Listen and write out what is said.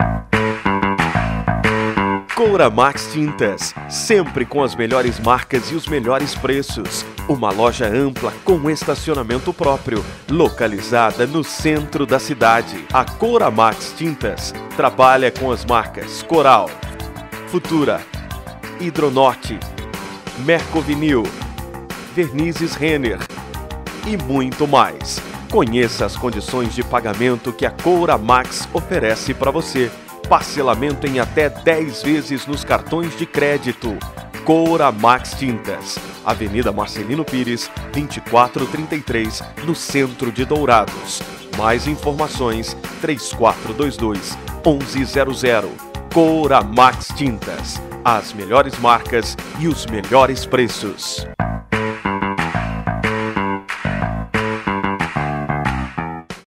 Couramax Tintas, sempre com as melhores marcas e os melhores preços. Uma loja ampla com estacionamento próprio, localizada no centro da cidade. A Couramax Tintas trabalha com as marcas Coral, Futura, Hidronorte, Mercovinil, Vernizes Renner e muito mais. Conheça as condições de pagamento que a Couramax oferece para você. Parcelamento em até 10 vezes nos cartões de crédito. Couramax Tintas, Avenida Marcelino Pires, 2433, no centro de Dourados. Mais informações, 3422-1100. Couramax Tintas, as melhores marcas e os melhores preços.